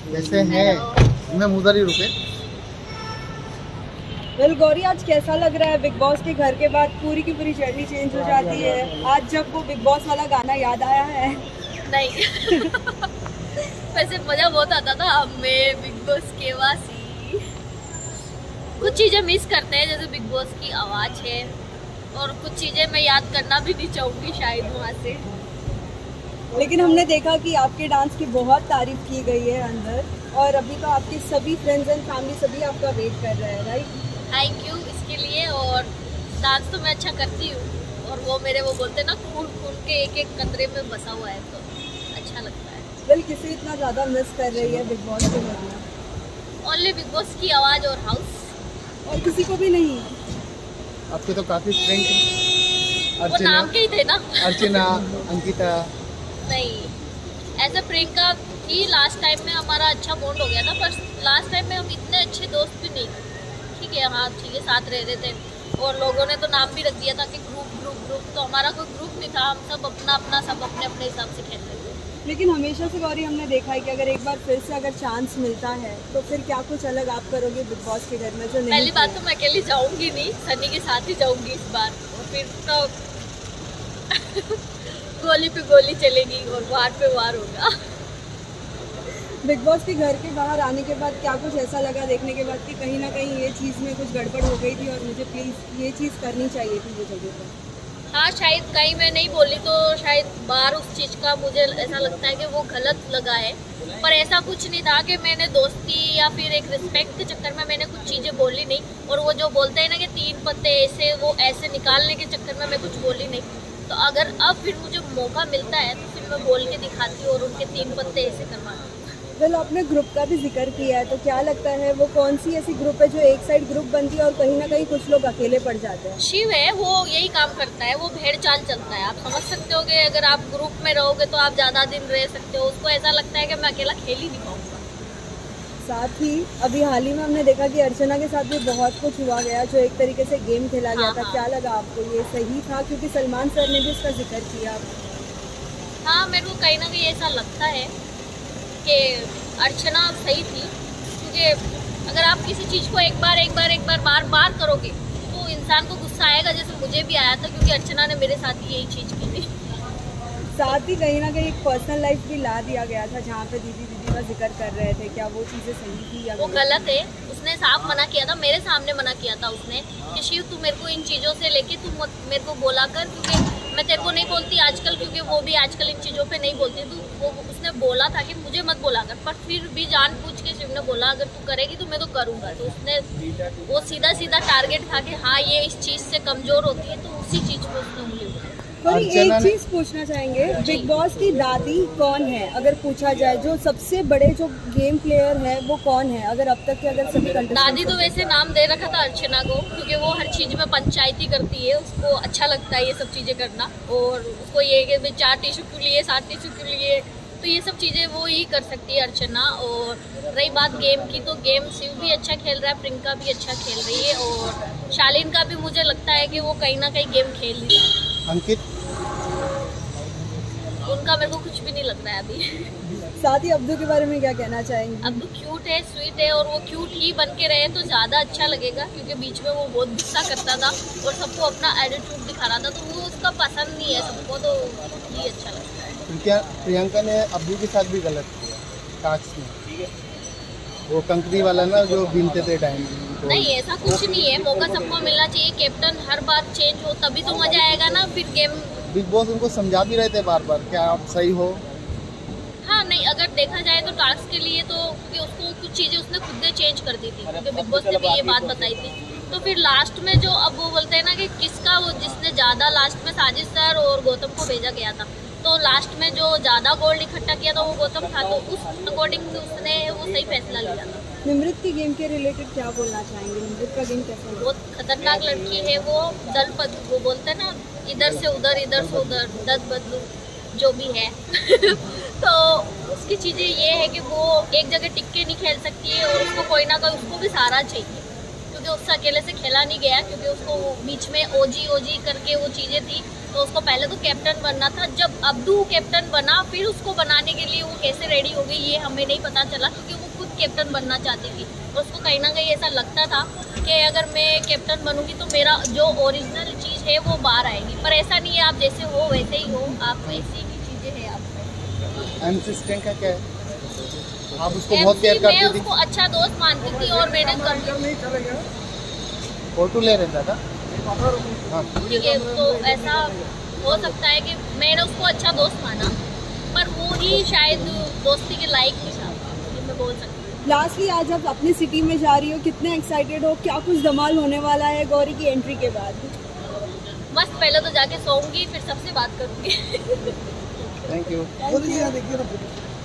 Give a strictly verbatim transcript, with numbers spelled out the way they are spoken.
वैसे है मैं उधर ही रुके। वेल गौरी, आज कैसा लग रहा है? बिग बॉस के घर के बाद पूरी की पूरी जर्नी चेंज हो जाती है। आज जब वो बिग बॉस वाला गाना याद आया है? नहीं वैसे मजा बहुत आता था। हमें बिग बॉस के वासी कुछ चीजें मिस करते हैं, जैसे बिग बॉस की आवाज है, और कुछ चीजें मैं याद करना भी नहीं चाहूंगी शायद वहाँ से। लेकिन हमने देखा कि आपके डांस की बहुत तारीफ की गई है अंदर, और अभी तो आपके सभी फ्रेंड्स एंड फैमिली सभी आपका वेट कर रहे हैं, राइट? थैंक यू इसके लिए। और डांस तो मैं अच्छा करती हूँ, और वो मेरे वो बोलते हैं ना, खून खून के एक एक कतरे में बसा हुआ है, तो अच्छा लगता है। वेल किसे इतना ज़्यादा मिस कर रही है बिग बॉस के घर में? ओनली बिग बॉस की आवाज़ और हाउस, और किसी को भी नहीं? आपके तो काफी फ्रेंड वो नाम के ही थे ना, अर्चना, अंकिता। नहीं, ऐसा प्रियंका थी लास्ट टाइम में, हमारा अच्छा बॉन्ड हो गया था, पर लास्ट टाइम में हम इतने अच्छे दोस्त भी नहीं थे। ठीक है, हाँ ठीक है, साथ रह रहे थे, और लोगों ने तो नाम भी रख दिया था कि ग्रुप ग्रुप ग्रुप, तो हमारा कोई ग्रुप नहीं था, हम सब अपना अपना सब अपने अपने हिसाब से खेल रहे थे। लेकिन हमेशा से गौरी हमने देखा है कि अगर एक बार फिर से अगर चांस मिलता है तो फिर क्या कुछ अलग आप करोगे बिग बॉस के घर में जो नहीं? पहली बात तो मैं अकेली जाऊंगी नहीं, सनी के साथ ही जाऊंगी इस बार, और फिर तो गोली पे गोली चलेगी और वार पे वार होगा। बिग बॉस के घर के बाहर आने के बाद क्या कुछ ऐसा लगा देखने के बाद कि कहीं ना कहीं ये चीज़ में कुछ गड़बड़ हो गई थी और मुझे प्लीज़ ये चीज़ करनी चाहिए थी वो जगह पर? हाँ, शायद कहीं मैं नहीं बोली तो शायद बाहर उस चीज़ का मुझे ऐसा लगता है कि वो गलत लगा है, पर ऐसा कुछ नहीं था कि मैंने दोस्ती या फिर एक रिस्पेक्ट के चक्कर में मैंने कुछ चीज़ें बोली नहीं। और वो जो बोलते हैं ना कि तीन पत्ते ऐसे, वो ऐसे निकालने के चक्कर में मैं कुछ बोली नहीं। तो अगर अब फिर मुझे मौका मिलता है तो फिर मैं बोल के दिखाती हूँ और उनके तीन पत्ते ऐसे करवाती हूँ। वेल आपने ग्रुप का भी जिक्र किया है, तो क्या लगता है वो कौन सी ऐसी ग्रुप है जो एक साइड ग्रुप बनती है और कहीं ना कहीं कुछ लोग अकेले पड़ जाते हैं? शिव है, वो यही काम करता है, वो भेड़ चाल चलता है। आप समझ सकते हो कि अगर आप ग्रुप में रहोगे तो आप ज़्यादा दिन रह सकते हो। उसको ऐसा लगता है कि मैं अकेला खेल ही नहीं पाऊंगा। साथ ही अभी हाल ही में हमने देखा कि अर्चना के साथ भी बहुत कुछ हुआ गया, जो एक तरीके से गेम खेला गया हाँ, था। हाँ। क्या लगा आपको, ये सही था? क्योंकि सलमान सर ने भी इसका जिक्र किया। हाँ, मेरे को कहीं ना कहीं ऐसा लगता है कि अर्चना सही थी, क्योंकि अगर आप किसी चीज़ को एक बार एक बार एक बार बार बार करोगे तो इंसान को गुस्सा आएगा, जैसे मुझे भी आया था, क्योंकि अर्चना ने मेरे साथ ही यही चीज़ की थी। साथ ही कहीं ना कहीं एक पर्सनल लाइफ भी ला दिया गया था, जहाँ पे दीदी दीदी का जिक्र कर रहे थे। क्या वो चीज़ें सही थी या वो गलत है? उसने साफ मना किया था, मेरे सामने मना किया था उसने कि शिव तू मेरे को इन चीज़ों से लेके तू मत मेरे को बोला कर, क्योंकि मैं तेरे को नहीं बोलती आजकल, क्योंकि वो भी आजकल इन चीज़ों पे नहीं बोलती। तो वो उसने बोला था कि मुझे मत बोला कर, पर फिर भी जान पूछ के शिव ने बोला अगर तू करेगी तो मैं तो करूँगा। तो उसने वो सीधा सीधा टारगेट था कि हाँ ये इस चीज़ से कमज़ोर होती है, तो उसी चीज़ को उसने उंगली उठाई। कोई एक चीज पूछना चाहेंगे, बिग बॉस की दादी कौन है अगर पूछा जाए? जो सबसे बड़े जो गेम प्लेयर है वो कौन है अगर अब तक के अगर सभी कंटेस्टेंट? दादी तो वैसे नाम दे रखा था अर्चना को, क्योंकि वो हर चीज़ में पंचायती करती है, उसको अच्छा लगता है ये सब चीज़ें करना, और उसको ये कि चार टिश्यू क्यों लिए, सात टिश्यू क्यों लिए, तो ये सब चीज़ें वो ही कर सकती है अर्चना। और रही बात गेम की, तो गेम शिव भी अच्छा खेल रहा है, प्रियंका भी अच्छा खेल रही है, और शालीन का भी मुझे लगता है कि वो कहीं ना कहीं गेम खेल रही है। अंकित, उनका मेरे को कुछ भी नहीं लग रहा है अभी। साथ ही अब्दू के बारे में क्या कहना चाहेंगे? अब्दू क्यूट है, स्वीट है, और वो क्यूट ही बन के रहे तो ज़्यादा अच्छा लगेगा, क्योंकि बीच में वो बहुत गुस्सा करता था और सबको अपना एटीट्यूड दिखा रहा था, तो वो उसका पसंद नहीं है सबको, तो ही अच्छा लगता है। क्या प्रियंका ने अब्दू के साथ भी गलत किया टास्क में? ठीक है, वो कंकरी वाला ना जो बीनते थे टाइम। तो नहीं, ऐसा कुछ नहीं है, मौका सबको मिलना चाहिए। कैप्टन हर बार चेंज हो तभी तो मजा आएगा ना फिर गेम। बिग बॉस उनको समझा भी रहे थे बार बार, क्या आप सही हो? हाँ, नहीं, अगर देखा जाए तो टास्क के लिए तो, क्योंकि उसको कुछ चीज़ें उसने खुद ने चेंज कर दी थी, क्योंकि बिग बॉस ने भी ये बात बताई थी। तो फिर लास्ट में जो अब वो बोलते हैं ना कि किसका, वो जिसने ज़्यादा लास्ट में साजिद सर और गौतम को भेजा गया था, तो लास्ट में जो ज़्यादा गोल्ड इकट्ठा किया था वो गौतम था, तो उस अकॉर्डिंग उसने वो सही फैसला लिया था। निमृत की गेम के रिलेटेड क्या बोलना चाहेंगे? निमृत का गेम कैसा है? बहुत खतरनाक लड़की है वो, दल पद वो बोलते हैं ना, इधर से उधर इधर से उधर दस बदलू जो भी है तो उसकी चीज़ें ये है कि वो एक जगह टिक के नहीं खेल सकती है, और उसको कोई ना कोई उसको भी सहारा चाहिए, क्योंकि उससे अकेले से खेला नहीं गया, क्योंकि उसको बीच में ओजी ओजी करके वो चीज़ें थी, तो उसको पहले तो कैप्टन बनना था। जब अब्दू कैप्टन बना फिर उसको बनाने के लिए वो कैसे रेडी हो गई ये हमें नहीं पता चला, क्योंकि वो खुद कैप्टन बनना चाहती थी। और उसको कहीं ना कहीं ऐसा लगता था कि अगर मैं कैप्टन बनूंगी तो मेरा जो ओरिजिनल चीज़ है वो बाहर आएगी, पर ऐसा नहीं है। आप जैसे हो वैसे ही हो, आप वैसी ही चीज़ें हैं आप में। एम सिस्टम का क्या है? आप उसको बहुत केयर मैं करती थी? उसको अच्छा दोस्त मानती थी और मैंने कर फोटो ले रहे था। हाँ ठीक है, तो ऐसा हो सकता है कि मैंने उसको अच्छा दोस्त माना, पर वो ही शायद दोस्ती के लायक नहीं था, ये मैं बोल सकती हूँ। लास्टली आज आप अपनी सिटी में जा रही हो, कितने एक्साइटेड हो? क्या कुछ धमाल होने वाला है गौरी की एंट्री के बाद? मस्त, पहले तो जाके सोऊंगी फिर सबसे बात करूंगी। Thank you.